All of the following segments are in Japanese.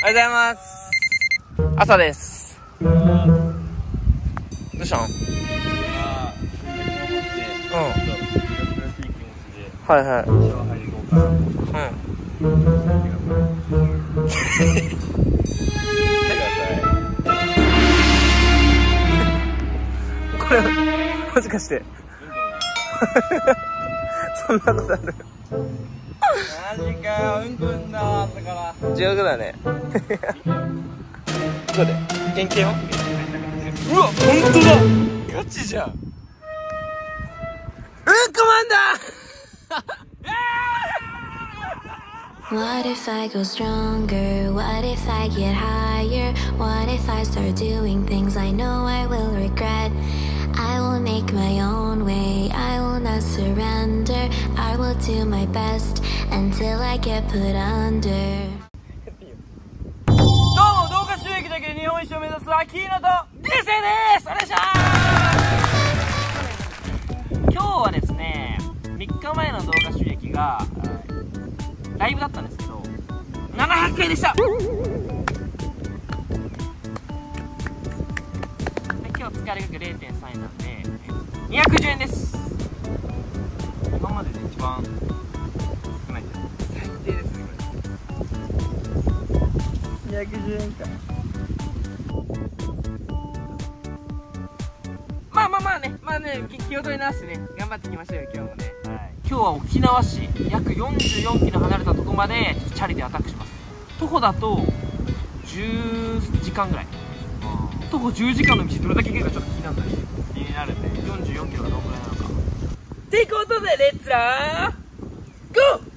おはようございます。朝です。どうしたん？はいはい。これもしかしてそんなことある？ マジかよ、うんこんだ朝から。 地獄だね。どこで？原型は？うわ、本当だ。ガチじゃん。うんこマンだ。 What if I go stronger? What if I get higher? What if I start doing things I know I will regret? I will make my own way, I will not surrender. I will do my best until I get put under. どうも、動画収益だけで日本一を目指すアキーノと流星です。お願いします。今日はですね、3日前の動画収益がライブだったんですけど700回でした。で今日使い額 0.3 円なんで210円です。今までで一番少ないんじゃない？最低ですねこれ。210円か。まあね、気を取り直してね頑張っていきましょうよ今日もね。今日は沖縄市約44キロ離れたところまでチャリでアタックします。徒歩だと10時間ぐらい。徒歩10時間の道どれだけ行けるかちょっと気になるんだね。気になるね。44キロがどのくらいなのか。ってことでレッツラーゴー。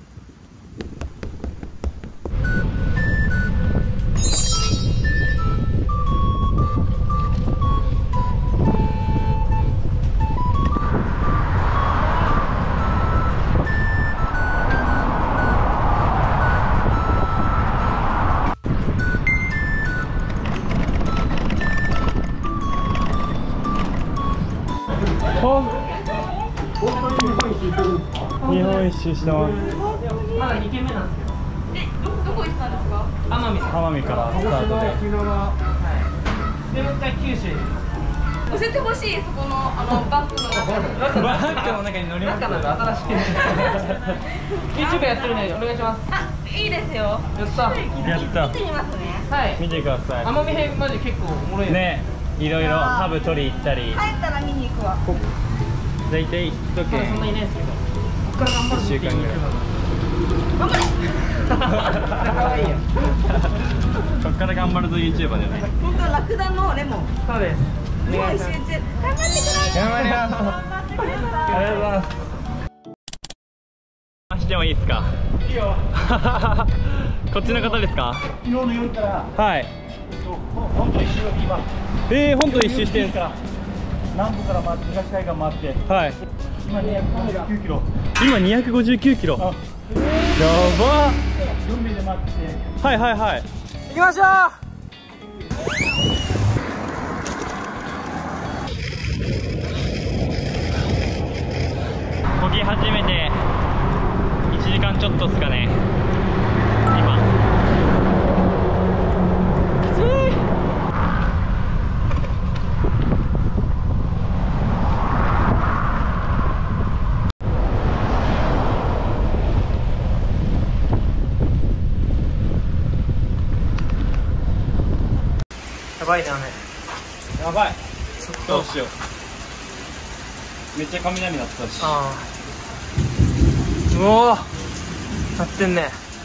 日本一周してます。 まだ2軒目なんですけど。どこ行ったんですか？奄美からスタートで。でもう一回九州に。 教えてほしい、そこのバッグの中に。 バッグの中に乗ります。中なんで新しい。YouTube やってるね、お願いします。 あ、いいですよ。 やった。 やった。 見てみますね。 はい。 見てください。 奄美編マジ結構おもろいね。いろいろハブ取り行ったり。 帰ったら見に行くわ。 大体1 そんなにないですけど。ここから頑張る。 1週間ぐらい。 頑張れ。 可愛いよ。 こっから頑張るぞ YouTuber だよね。 本当ラクダのレモン。 そうです。 日本一周中頑張ってください。 頑張ります。 頑張ってください。 ありがとうございます。してもいいですか？ いいよ。 こっちの方ですか？ 昨日の夜からはい。 本当一周今本当一周してるんですか？ 南部から回って東海岸回ってはい。 今259キロ。 今259キロ。やば。 4名で回ってて。 はいはいはい。 行きましょう。 漕ぎ始めて1時間ちょっとですかね。今。きつい。 やばいね雨。 やばい。どうしよう。めっちゃ雷鳴ってたし。 ああ。うおー。鳴ってんね。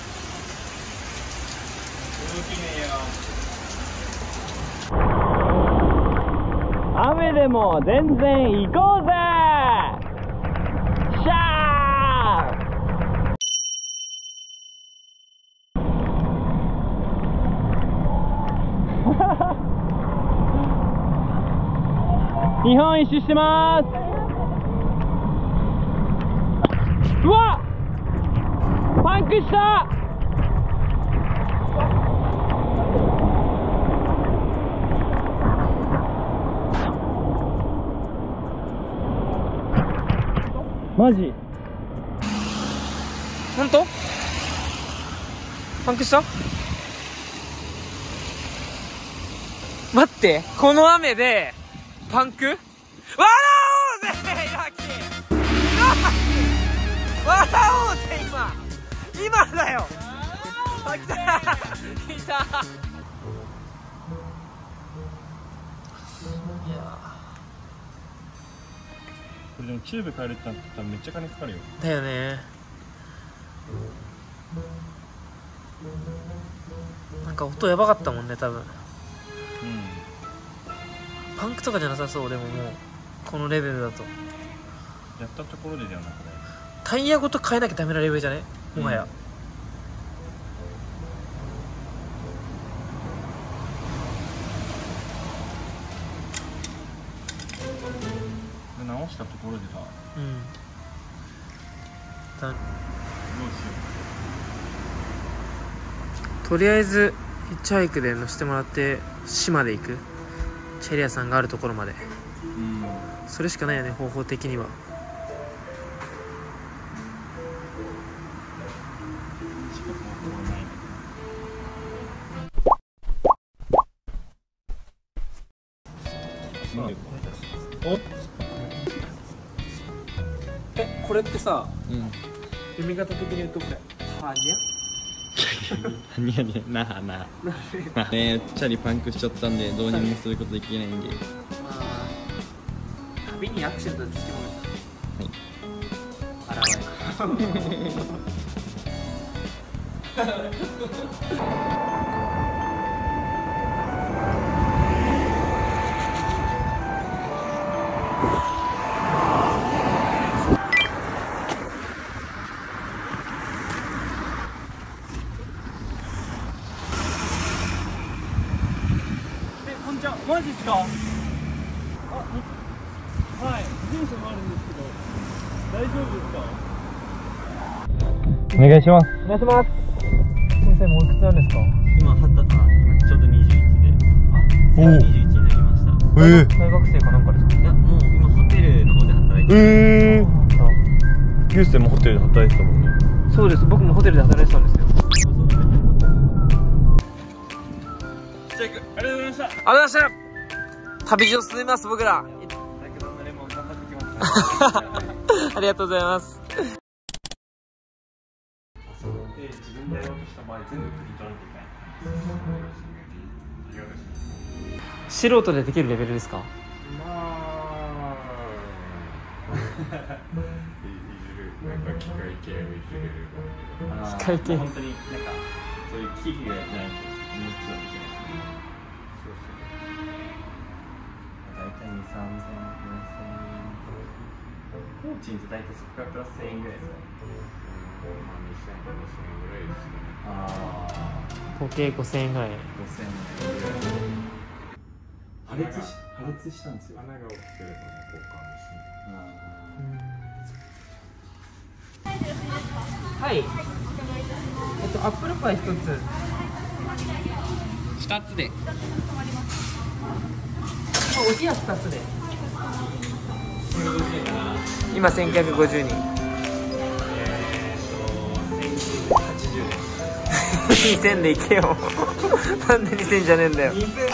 雨でも全然行こうぜ。シャー。日本一周してます。うわっ、パンクした。マジ？ 本当？パンクした？ 待って、この雨でパンク？笑おうぜラキ笑おうぜ今だよ。あ、来た来た。 これでもチューブ変えるってなったらめっちゃ金かかるよ。 だよね。なんか音やばかったもんね多分。パンクとかじゃなさそう。でももうこのレベルだとやったところでではなくね、 タイヤごと変えなきゃダメなレベルじゃね、もはや。 直したところでさ、どうしよう。とりあえずヒッチハイクで乗せてもらって市まで行く。チェリアさんがあるところまで。それしかないよね、方法的には。これってさ、読み方的に言うとこれはにゃにゃにゃなあなあね、チャリパンクしちゃったんでどうにもすることできないんで、 まあ旅にアクシデントでつきものはいマジっすか？はい、自転車もあるんですけど大丈夫ですか？お願いします。 お願いします。先生もおいくつなんですか？ 今ちょうど21で、21になりました。 大学生かなんかですか？ いや、もう今ホテルの方で働いてる。 ユースでもホテルで働いてたもんね。 そうです、僕もホテルで働いてたんですよ。 チェックありがとうございました。 ありがとうございました。旅路を進みます僕ら。 ラクダのレモン頑張ってきます。 ありがとうございます。 自分でやろうとした場合全部振り取らなきゃいけない。 素人でできるレベルですか？ 機械系をいじれる。 機械系。 本当になんかそういう機器がないともう一度できないですね。大体2、3000、4000円。工賃と大体そこからプラス1000円ぐらいですかね。 合計5000円ぐらい。 5000円ぐらい。破裂したんですよ。穴が起きてると交換ですね。 はい。アップルパイ1つ。2つで。お冷や2つで。今1950人。2000でいけよ。なんで2000じゃねえんだよ。 今編集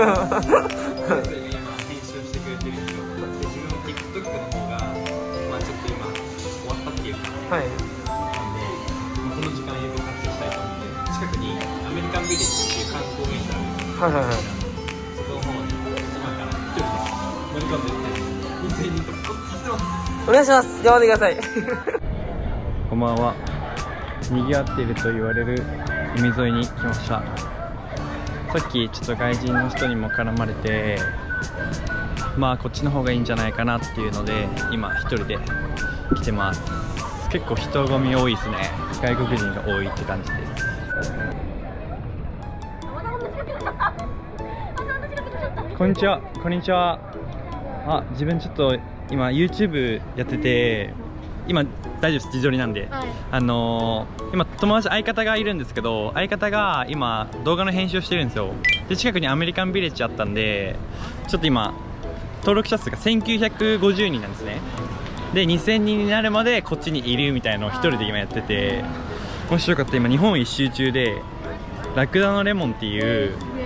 してくれてる人で、自分の TikTok の方がちょっと今終わったっていうか、 はい。 なんでこの時間有効活用したいと思って、近くにアメリカンビレッジっていう観光名所あるんですよ。 はいはいはい。 そこの方に今から一人で乗り込んでいって2000人とさせます。 お願いします。頑張ってください。 こんばんは。賑わっていると言われる海沿いに来ました。さっきちょっと外人の人にも絡まれて、まあこっちの方がいいんじゃないかなっていうので今一人で来てます。結構人混み多いですね。外国人が多いって感じです。こんにちは。こんにちは。あ、自分ちょっと今 YouTube やってて、今大丈夫です、自撮りなんで、はい、今友達相方がいるんですけど、相方が今動画の編集をしてるんですよ。で近くにアメリカンビレッジあったんで、ちょっと今登録者数が1950人なんですね。で2000人になるまでこっちにいるみたいなのを一人で今やってて、もしよかったら今日本一周中でラクダのレモンっていう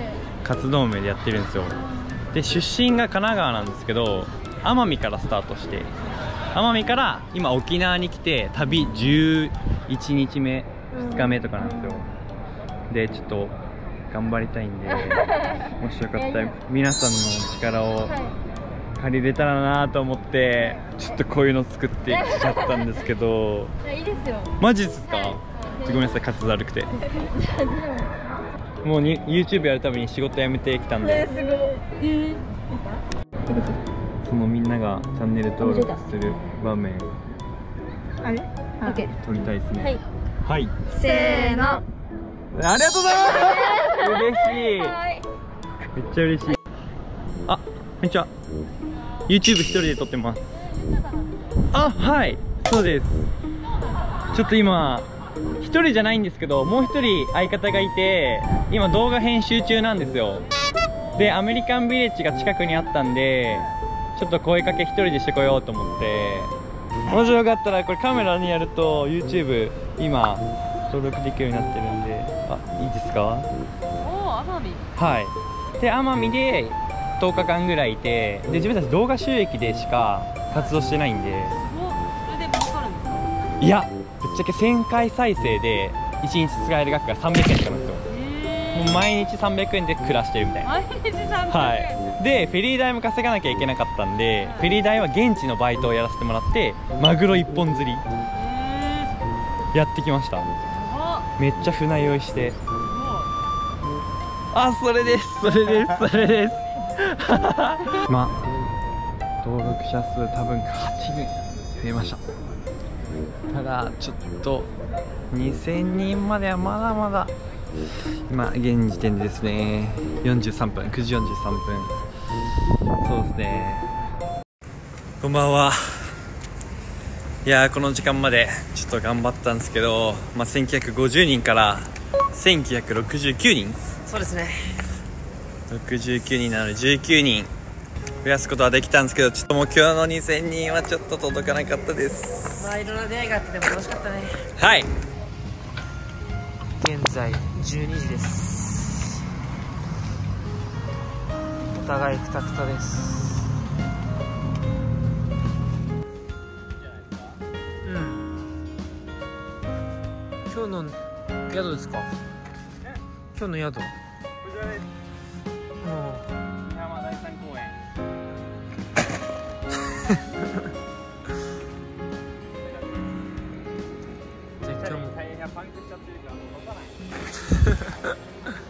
活動名でやってるんですよ。で出身が神奈川なんですけど、奄美からスタートして、奄美から今沖縄に来て旅11日目2日目とかなんですよ。でちょっと頑張りたいんでもしよかったら皆さんの力を借りれたらなと思ってちょっとこういうの作ってきちゃったんですけどいいですよ。 マジですか？ごめんなさい、滑舌悪くてもうYouTube やるために仕事辞めてきたんで、 すごい。 そのみんながチャンネル登録する場面あれ？オッケー。 撮りたいですね。 はい。 はい、 せーの。 ありがとうございます嬉しい、 はい。 めっちゃ嬉しい。あ、こんにちは。 YouTube 一人で撮ってます。あ、はい、そうです。ちょっと今一人じゃないんですけど、もう一人相方がいて今動画編集中なんですよ。でアメリカンビレッジが近くにあったんでちょっと声かけ一人でしてこようと思って、もしよかったらこれカメラにやると YouTube 今登録できるようになってるんで、あ、いいですか？ おお、奄美。 はい。で奄美で10日間ぐらいいて、で自分たち動画収益でしか活動してないんで、 それで儲かるんですか？ いやぶっちゃけ1000回再生で1日使える額が300円とかなんですよ。もう毎日300円で暮らしてるみたいな。 毎日300円。 はい。でフェリー代も稼がなきゃいけなかったんで、フェリー代は現地のバイトをやらせてもらってマグロ一本釣りやってきました。めっちゃ船酔いして、あ、それですそれですそれですまあ登録者数多分8人増えました。ただちょっと2000人まではまだまだ、今現時点でですね43分、9時43分、そうですね。こんばんは。いやーこの時間までちょっと頑張ったんですけど、まあ、1950人から1969人、 そうですね。 69人なので19人増やすことはできたんですけど、ちょっと目標の2000人はちょっと届かなかったです。 まあいろんな出会いがあってでも楽しかったね。 はい、 現在12時です。お互いクタクタです。うん。今日の宿ですか？今日の宿。 こちらです。山第三公園。 じゃあ今日もタイヤがパンクしちゃってるからもう乗かない。